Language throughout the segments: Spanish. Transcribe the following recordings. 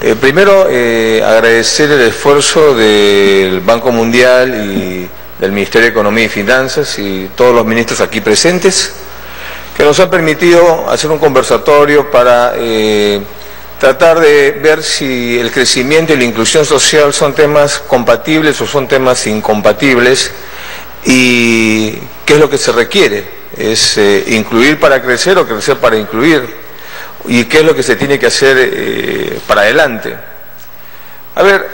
Primero, agradecer el esfuerzo del Banco Mundial y del Ministerio de Economía y Finanzas y todos los ministros aquí presentes, que nos han permitido hacer un conversatorio para tratar de ver si el crecimiento y la inclusión social son temas compatibles o son temas incompatibles y qué es lo que se requiere. ¿Es incluir para crecer o crecer para incluir? ¿Y qué es lo que se tiene que hacer para adelante? A ver,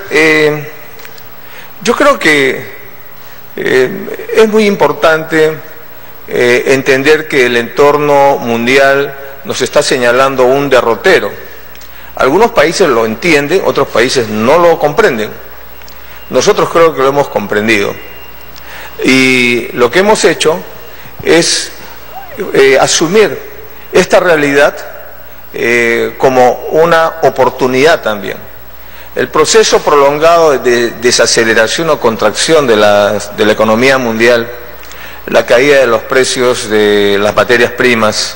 yo creo que es muy importante entender que el entorno mundial nos está señalando un derrotero. Algunos países lo entienden, otros países no lo comprenden. Nosotros creo que lo hemos comprendido. Y lo que hemos hecho es asumir esta realidad como una oportunidad también. El proceso prolongado de desaceleración o contracción de la economía mundial, la caída de los precios de las materias primas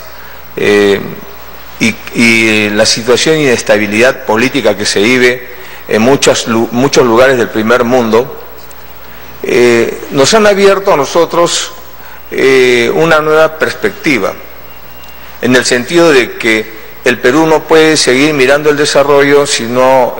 y la situación de inestabilidad política que se vive en muchos lugares del primer mundo, nos han abierto a nosotros una nueva perspectiva, en el sentido de que el Perú no puede seguir mirando el desarrollo si no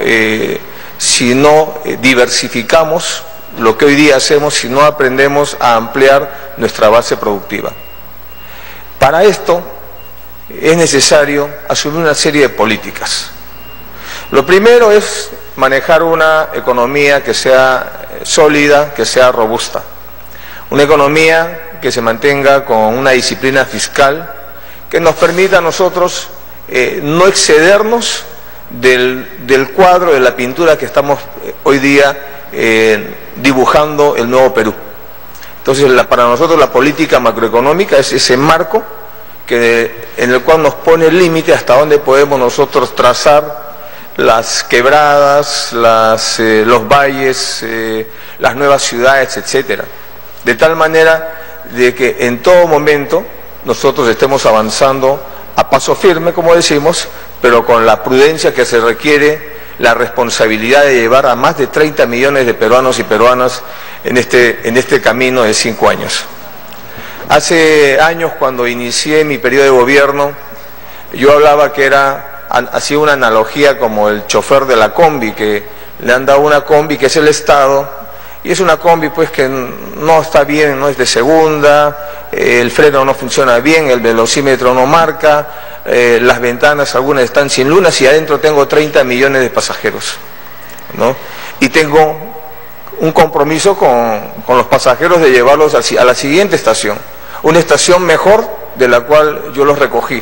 diversificamos lo que hoy día hacemos, si no aprendemos a ampliar nuestra base productiva. Para esto es necesario asumir una serie de políticas. Lo primero es manejar una economía que sea sólida, que sea robusta. Una economía que se mantenga con una disciplina fiscal que nos permita a nosotros no excedernos del cuadro, de la pintura que estamos hoy día dibujando el nuevo Perú. Entonces, para nosotros la política macroeconómica es ese marco en el cual nos pone el límite hasta dónde podemos nosotros trazar las quebradas, los valles, las nuevas ciudades, etcétera. De tal manera de que en todo momento nosotros estemos avanzando a paso firme, como decimos, pero con la prudencia que se requiere, la responsabilidad de llevar a más de 30 millones de peruanos y peruanas en este camino de 5 años. Hace años, cuando inicié mi periodo de gobierno, yo hablaba hacía una analogía como el chofer de la combi, que le han dado una combi que es el Estado, y es una combi pues que no está bien, no es de segunda, el freno no funciona bien, el velocímetro no marca, las ventanas algunas están sin lunas y adentro tengo 30 millones de pasajeros, ¿no? Y tengo un compromiso con los pasajeros de llevarlos a la siguiente estación, una estación mejor de la cual yo los recogí.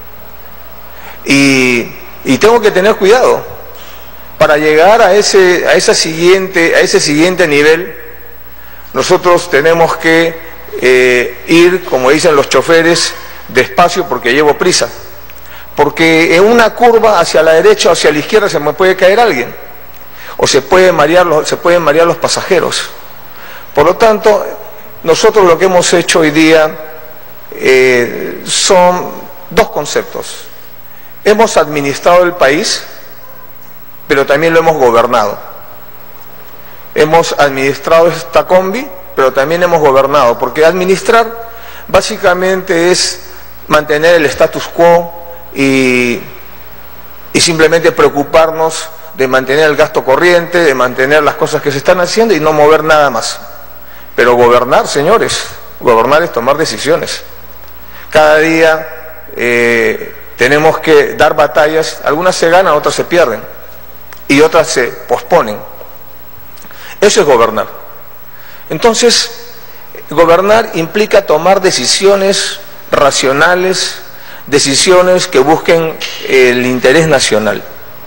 Y tengo que tener cuidado. Para llegar a ese siguiente nivel, nosotros tenemos que ir, como dicen los choferes, despacio porque llevo prisa. Porque en una curva hacia la derecha o hacia la izquierda se me puede caer alguien. O se pueden marear los pasajeros. Por lo tanto, nosotros lo que hemos hecho hoy día son dos conceptos. Hemos administrado el país, pero también lo hemos gobernado. Hemos administrado esta combi, pero también hemos gobernado, porque administrar básicamente es mantener el status quo y simplemente preocuparnos de mantener el gasto corriente, de mantener las cosas que se están haciendo y no mover nada más. Pero gobernar, señores, gobernar es tomar decisiones. Cada día tenemos que dar batallas, algunas se ganan, otras se pierden y otras se posponen. Eso es gobernar. Entonces, gobernar implica tomar decisiones racionales, decisiones que busquen el interés nacional.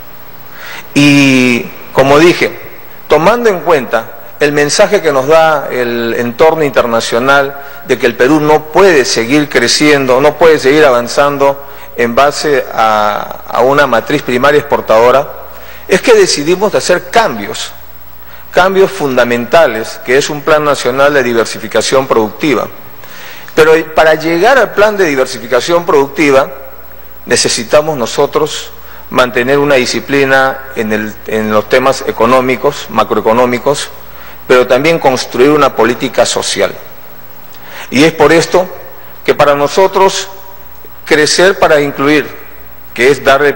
Y, como dije, tomando en cuenta el mensaje que nos da el entorno internacional de que el Perú no puede seguir creciendo, no puede seguir avanzando en base a una matriz primaria exportadora, es que decidimos de hacer cambios fundamentales, que es un plan nacional de diversificación productiva. Pero para llegar al plan de diversificación productiva necesitamos nosotros mantener una disciplina en los temas económicos, macroeconómicos, pero también construir una política social. Y es por esto que para nosotros crecer para incluir, que es dar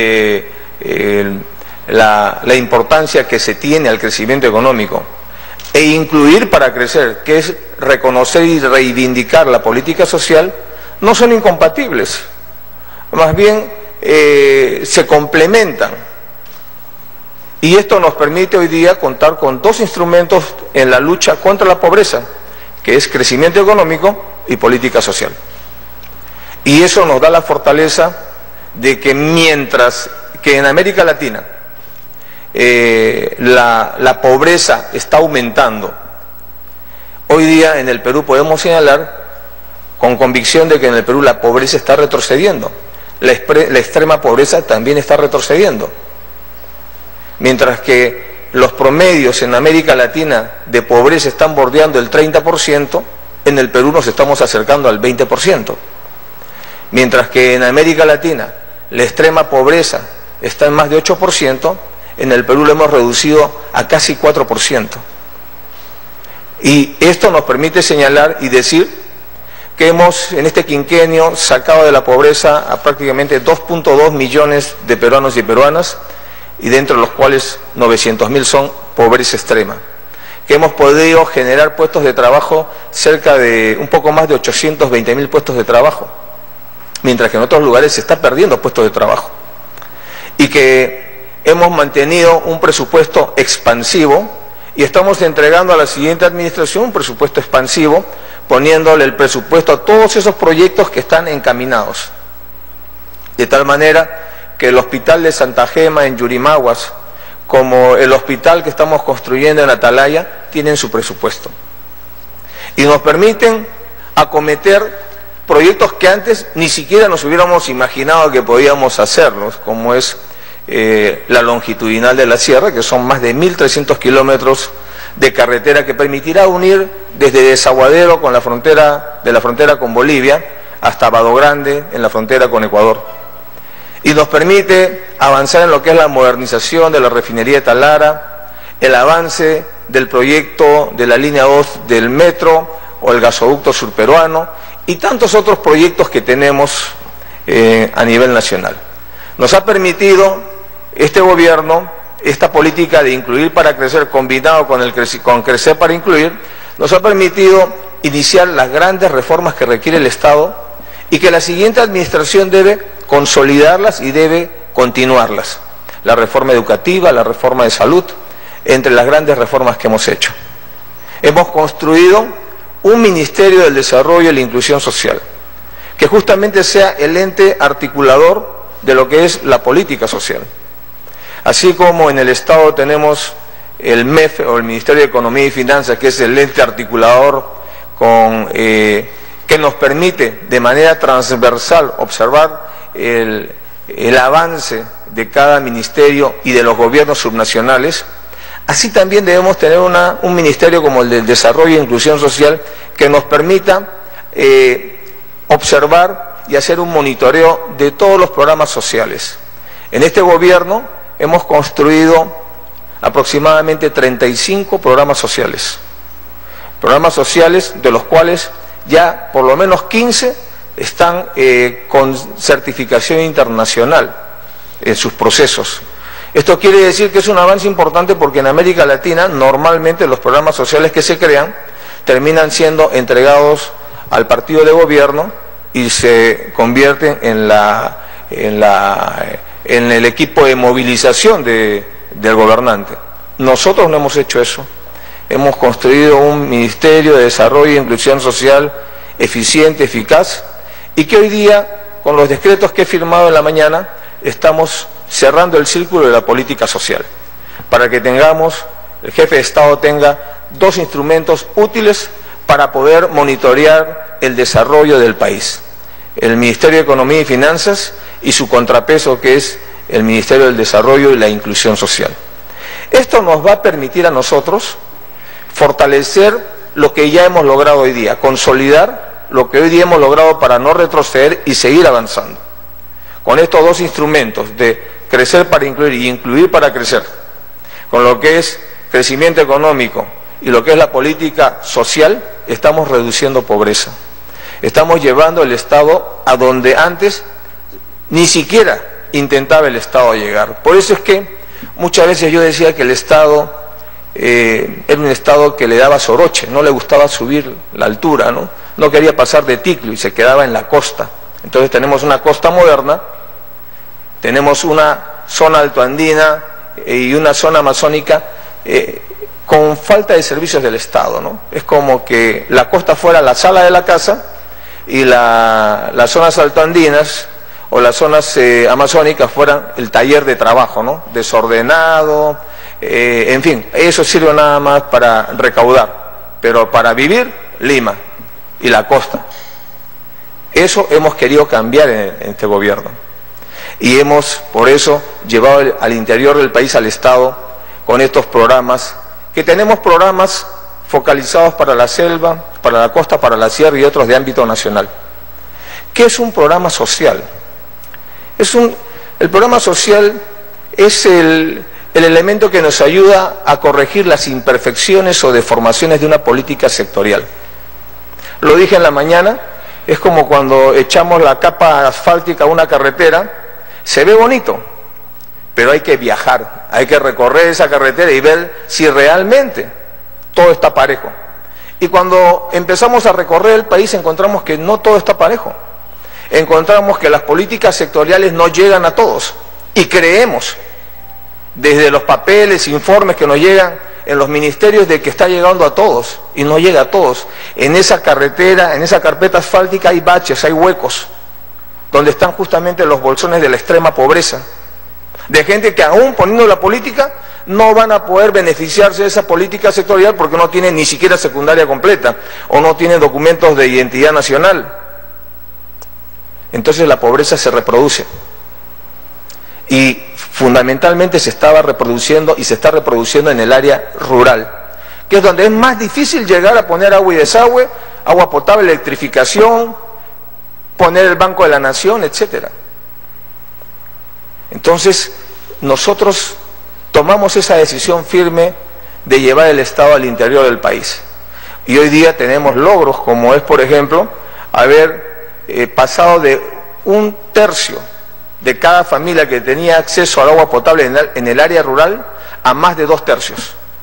la importancia que se tiene al crecimiento económico, e incluir para crecer, que es reconocer y reivindicar la política social, no son incompatibles, más bien se complementan. Y esto nos permite hoy día contar con dos instrumentos en la lucha contra la pobreza, que es crecimiento económico y política social. Y eso nos da la fortaleza de que mientras que en América Latina la pobreza está aumentando, hoy día en el Perú podemos señalar con convicción de que en el Perú la pobreza está retrocediendo, la extrema pobreza también está retrocediendo. Mientras que los promedios en América Latina de pobreza están bordeando el 30%, en el Perú nos estamos acercando al 20%. Mientras que en América Latina la extrema pobreza está en más de 8%, en el Perú lo hemos reducido a casi 4%. Y esto nos permite señalar y decir que hemos en este quinquenio sacado de la pobreza a prácticamente 2.2 millones de peruanos y peruanas, y dentro de los cuales 900.000 son pobreza extrema, que hemos podido generar puestos de trabajo, cerca de un poco más de 820.000 puestos de trabajo, mientras que en otros lugares se está perdiendo puestos de trabajo, y que hemos mantenido un presupuesto expansivo y estamos entregando a la siguiente administración un presupuesto expansivo, poniéndole el presupuesto a todos esos proyectos que están encaminados, de tal manera que el hospital de Santa Gema en Yurimaguas, como el hospital que estamos construyendo en Atalaya, tienen su presupuesto. Y nos permiten acometer proyectos que antes ni siquiera nos hubiéramos imaginado que podíamos hacerlos, como es la longitudinal de la sierra, que son más de 1.300 kilómetros de carretera que permitirá unir desde Desaguadero con la frontera con Bolivia hasta Vado Grande en la frontera con Ecuador. Y nos permite avanzar en lo que es la modernización de la refinería de Talara, el avance del proyecto de la línea 2 del metro o el gasoducto surperuano y tantos otros proyectos que tenemos a nivel nacional. Nos ha permitido este gobierno, esta política de incluir para crecer combinado con crecer para incluir, nos ha permitido iniciar las grandes reformas que requiere el Estado y que la siguiente administración debe consolidarlas y debe continuarlas. La reforma educativa, la reforma de salud, entre las grandes reformas que hemos hecho. Hemos construido un Ministerio del Desarrollo y la Inclusión Social, que justamente sea el ente articulador de lo que es la política social. Así como en el Estado tenemos el MEF o el Ministerio de Economía y Finanzas, que es el ente articulador que nos permite de manera transversal observar el avance de cada ministerio y de los gobiernos subnacionales, así también debemos tener un ministerio como el del Desarrollo e Inclusión Social que nos permita observar y hacer un monitoreo de todos los programas sociales. En este gobierno hemos construido aproximadamente 35 programas sociales de los cuales ya por lo menos 15 están con certificación internacional en sus procesos. Esto quiere decir que es un avance importante porque en América Latina normalmente los programas sociales que se crean terminan siendo entregados al partido de gobierno y se convierten en el equipo de movilización del gobernante. Nosotros no hemos hecho eso. Hemos construido un Ministerio de Desarrollo e Inclusión Social eficiente, eficaz, y que hoy día, con los decretos que he firmado en la mañana, estamos cerrando el círculo de la política social, para que el jefe de Estado tenga dos instrumentos útiles para poder monitorear el desarrollo del país: el Ministerio de Economía y Finanzas y su contrapeso, que es el Ministerio del Desarrollo y la Inclusión Social. Esto nos va a permitir a nosotros fortalecer lo que ya hemos logrado hoy día, consolidar lo que hoy día hemos logrado para no retroceder y seguir avanzando. Con estos dos instrumentos de crecer para incluir y incluir para crecer, con lo que es crecimiento económico y lo que es la política social, estamos reduciendo pobreza. Estamos llevando el Estado a donde antes ni siquiera intentaba el Estado llegar. Por eso es que muchas veces yo decía que el Estado era un Estado que le daba soroche, no le gustaba subir la altura, no quería pasar de Ticlo y se quedaba en la costa. Entonces tenemos una costa moderna, tenemos una zona altoandina y una zona amazónica con falta de servicios del Estado, ¿no? Es como que la costa fuera la sala de la casa y las zonas altoandinas o las zonas amazónicas fueran el taller de trabajo, ¿no? Desordenado, en fin, eso sirve nada más para recaudar, pero para vivir, Lima y la costa. Eso hemos querido cambiar en este gobierno y hemos por eso llevado al interior del país al Estado con estos programas, que tenemos programas focalizados para la selva, para la costa, para la sierra y otros de ámbito nacional. ¿Qué es un programa social? El programa social es el elemento que nos ayuda a corregir las imperfecciones o deformaciones de una política sectorial. Lo dije en la mañana, es como cuando echamos la capa asfáltica a una carretera, se ve bonito, pero hay que viajar, hay que recorrer esa carretera y ver si realmente todo está parejo. Y cuando empezamos a recorrer el país encontramos que no todo está parejo. Encontramos que las políticas sectoriales no llegan a todos y creemos, desde los papeles, informes que nos llegan en los ministerios, de que está llegando a todos y no llega a todos. En esa carretera, en esa carpeta asfáltica hay baches, hay huecos, donde están justamente los bolsones de la extrema pobreza, de gente que aún poniendo la política no van a poder beneficiarse de esa política sectorial porque no tienen ni siquiera secundaria completa o no tienen documentos de identidad nacional. Entonces la pobreza se reproduce y fundamentalmente se estaba reproduciendo y se está reproduciendo en el área rural, que es donde es más difícil llegar a poner agua y desagüe, agua potable, electrificación, poner el Banco de la Nación, etcétera. Entonces nosotros tomamos esa decisión firme de llevar el Estado al interior del país y hoy día tenemos logros como es, por ejemplo, haber pasado de 1/3 de cada familia que tenía acceso al agua potable en el área rural a más de 2/3.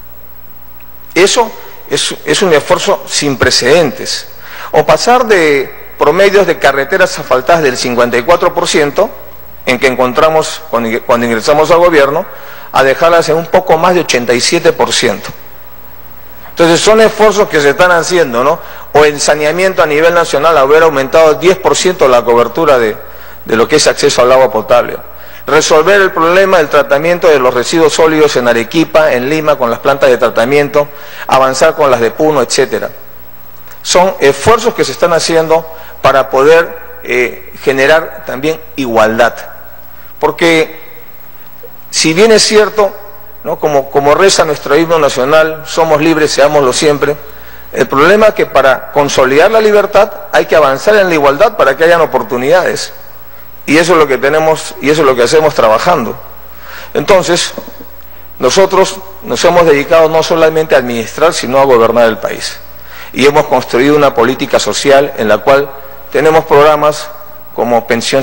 Eso es un esfuerzo sin precedentes. O pasar de promedios de carreteras asfaltadas del 54%, en que encontramos cuando ingresamos al gobierno, a dejarlas en un poco más de 87%. Entonces son esfuerzos que se están haciendo, ¿no? O en saneamiento a nivel nacional, haber aumentado 10% la cobertura de lo que es acceso al agua potable. Resolver el problema del tratamiento de los residuos sólidos en Arequipa, en Lima, con las plantas de tratamiento, avanzar con las de Puno, etcétera. Son esfuerzos que se están haciendo para poder generar también igualdad. Porque si bien es cierto, ¿no?, como reza nuestro himno nacional, somos libres, seámoslo siempre, el problema es que para consolidar la libertad hay que avanzar en la igualdad para que hayan oportunidades. Y eso es lo que tenemos y eso es lo que hacemos trabajando. Entonces, nosotros nos hemos dedicado no solamente a administrar, sino a gobernar el país. Y hemos construido una política social en la cual tenemos programas como Pensión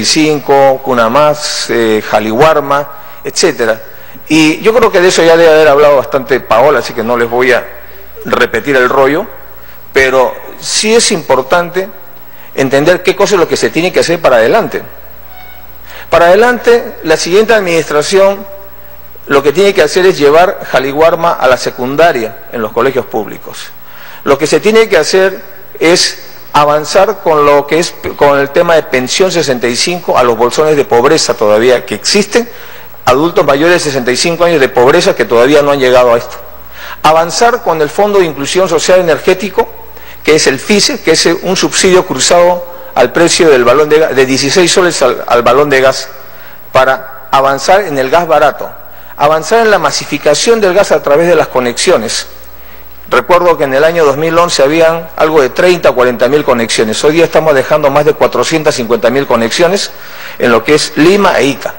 65, Cuna Más, Jaliwarma, etcétera. Y yo creo que de eso ya debe haber hablado bastante Paola, así que no les voy a repetir el rollo, pero sí es importante entender qué cosa es lo que se tiene que hacer para adelante. Para adelante, la siguiente administración lo que tiene que hacer es llevar Jaliwarma a la secundaria en los colegios públicos. Lo que se tiene que hacer es avanzar con lo que es con el tema de Pensión 65 a los bolsones de pobreza todavía que existen, adultos mayores de 65 años de pobreza que todavía no han llegado a esto. Avanzar con el Fondo de Inclusión Social Energético, que es el FICE, que es un subsidio cruzado al precio del balón de gas, de 16 soles al balón de gas, para avanzar en el gas barato, avanzar en la masificación del gas a través de las conexiones. Recuerdo que en el año 2011 habían algo de 30 o 40.000 conexiones. Hoy día estamos dejando más de 450.000 conexiones en lo que es Lima e Ica.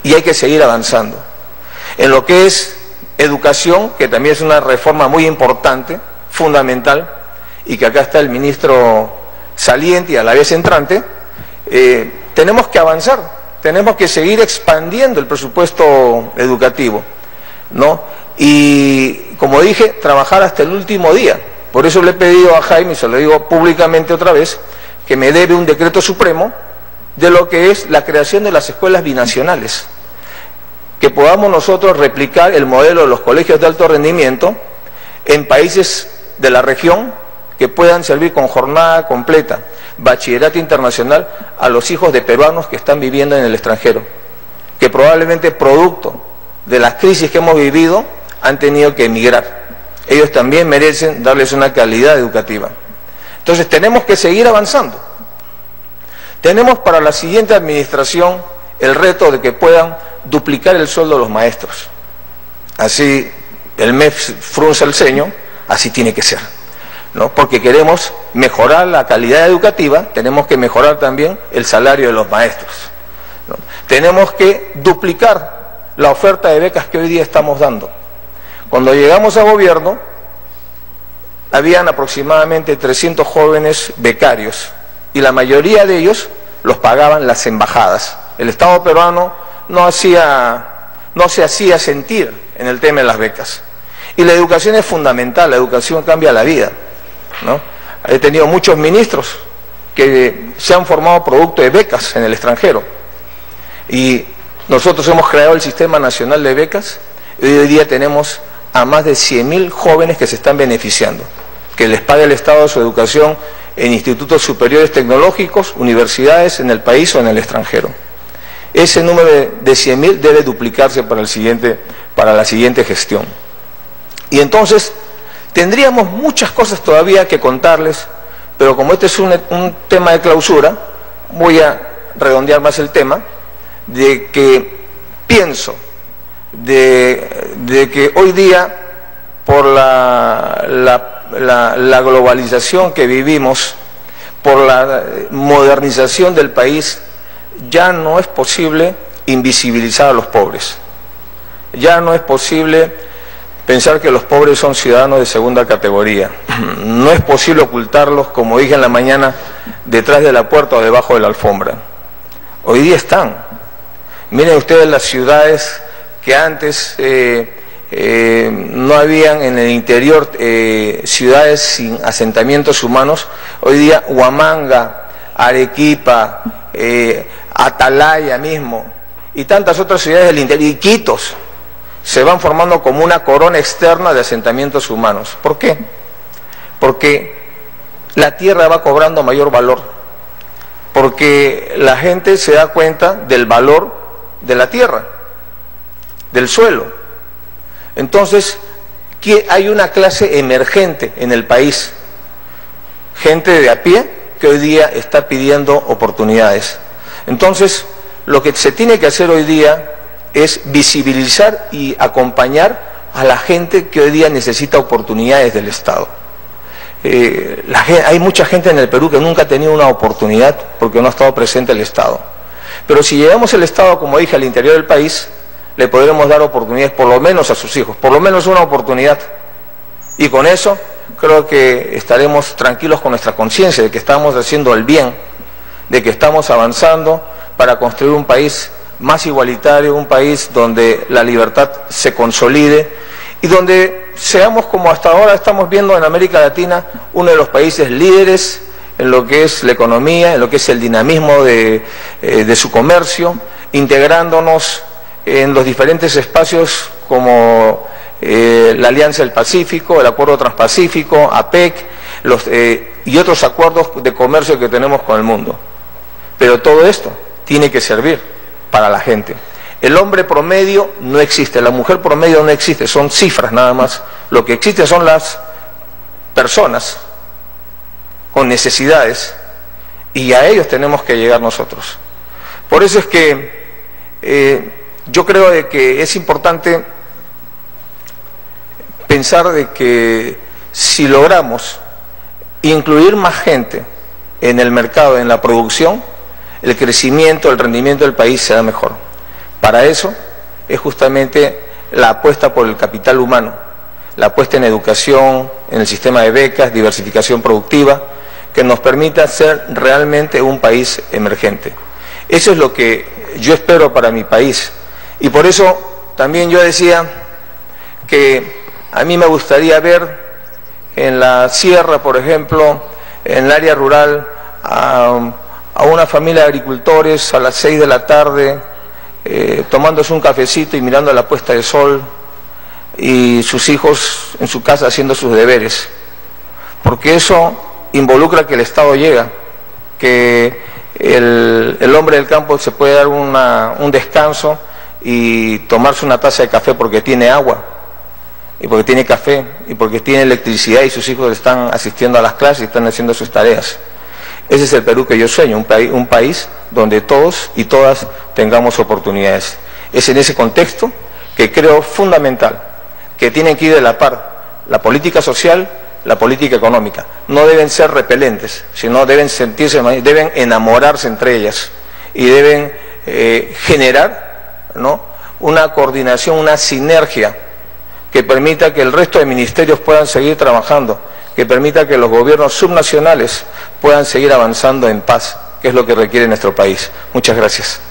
y hay que seguir avanzando. En lo que es educación, que también es una reforma muy importante, fundamental, y que acá está el ministro saliente y a la vez entrante, tenemos que avanzar, tenemos que seguir expandiendo el presupuesto educativo, ¿no? Y, como dije, trabajar hasta el último día. Por eso le he pedido a Jaime, y se lo digo públicamente otra vez, que me debe un decreto supremo de lo que es la creación de las escuelas binacionales, que podamos nosotros replicar el modelo de los colegios de alto rendimiento en países de la región que puedan servir con jornada completa, bachillerato internacional a los hijos de peruanos que están viviendo en el extranjero, que probablemente producto de las crisis que hemos vivido han tenido que emigrar. Ellos también merecen darles una calidad educativa. Entonces tenemos que seguir avanzando. Tenemos para la siguiente administración el reto de que puedan duplicar el sueldo de los maestros. Así el MEF frunce el ceño, así tiene que ser, ¿no? Porque queremos mejorar la calidad educativa, tenemos que mejorar también el salario de los maestros, ¿no? Tenemos que duplicar la oferta de becas que hoy día estamos dando. Cuando llegamos a gobierno, habían aproximadamente 300 jóvenes becarios y la mayoría de ellos los pagaban las embajadas. El Estado peruano no se hacía sentir en el tema de las becas. Y la educación es fundamental, la educación cambia la vida, ¿no? He tenido muchos ministros que se han formado producto de becas en el extranjero. Y nosotros hemos creado el Sistema Nacional de Becas y hoy día tenemos a más de 100.000 jóvenes que se están beneficiando, que les paga el Estado su educación en institutos superiores tecnológicos, universidades en el país o en el extranjero. Ese número de 100.000 debe duplicarse para la siguiente gestión. Y entonces tendríamos muchas cosas todavía que contarles, pero como este es un tema de clausura, voy a redondear más el tema, de que pienso de que hoy día, por la globalización que vivimos, por la modernización del país, ya no es posible invisibilizar a los pobres. Ya no es posible pensar que los pobres son ciudadanos de segunda categoría. No es posible ocultarlos, como dije en la mañana, detrás de la puerta o debajo de la alfombra. Hoy día están. Miren ustedes las ciudades que antes no habían en el interior ciudades sin asentamientos humanos. Hoy día Huamanga, Arequipa, Atalaya mismo y tantas otras ciudades del interior, y Iquitos, se van formando como una corona externa de asentamientos humanos. ¿Por qué? Porque la tierra va cobrando mayor valor, porque la gente se da cuenta del valor de la tierra, del suelo. Entonces, hay una clase emergente en el país, gente de a pie que hoy día está pidiendo oportunidades. Entonces, lo que se tiene que hacer hoy día es visibilizar y acompañar a la gente que hoy día necesita oportunidades del Estado. Hay mucha gente en el Perú que nunca ha tenido una oportunidad porque no ha estado presente el Estado. Pero si llevamos el Estado, como dije, al interior del país, le podremos dar oportunidades por lo menos a sus hijos, por lo menos una oportunidad. Y con eso creo que estaremos tranquilos con nuestra conciencia de que estamos haciendo el bien, de que estamos avanzando para construir un país más igualitario, un país donde la libertad se consolide y donde seamos, como hasta ahora estamos viendo en América Latina, uno de los países líderes en lo que es la economía, en lo que es el dinamismo de su comercio, integrándonos en los diferentes espacios como la Alianza del Pacífico, el Acuerdo Transpacífico, APEC, y otros acuerdos de comercio que tenemos con el mundo. Pero todo esto tiene que servir para la gente. El hombre promedio no existe, la mujer promedio no existe, son cifras nada más. Lo que existe son las personas con necesidades y a ellos tenemos que llegar nosotros. Por eso es que yo creo de que es importante pensar de que si logramos incluir más gente en el mercado, en la producción, el crecimiento, el rendimiento del país será mejor. Para eso es justamente la apuesta por el capital humano, la apuesta en educación, en el sistema de becas, diversificación productiva, que nos permita ser realmente un país emergente. Eso es lo que yo espero para mi país. Y por eso también yo decía que a mí me gustaría ver en la sierra, por ejemplo, en el área rural, a una familia de agricultores a las 6 de la tarde, tomándose un cafecito y mirando la puesta de sol, y sus hijos en su casa haciendo sus deberes. Porque eso involucra que el Estado llega, que el hombre del campo se puede dar un descanso y tomarse una taza de café porque tiene agua, y porque tiene café, y porque tiene electricidad, y sus hijos están asistiendo a las clases y están haciendo sus tareas. Ese es el Perú que yo sueño, un país donde todos y todas tengamos oportunidades. Es en ese contexto que creo fundamental que tienen que ir de la par la política social, la política económica. No deben ser repelentes, sino deben deben enamorarse entre ellas y deben generar, ¿no?, una coordinación, una sinergia que permita que el resto de ministerios puedan seguir trabajando, que permita que los gobiernos subnacionales puedan seguir avanzando en paz, que es lo que requiere nuestro país. Muchas gracias.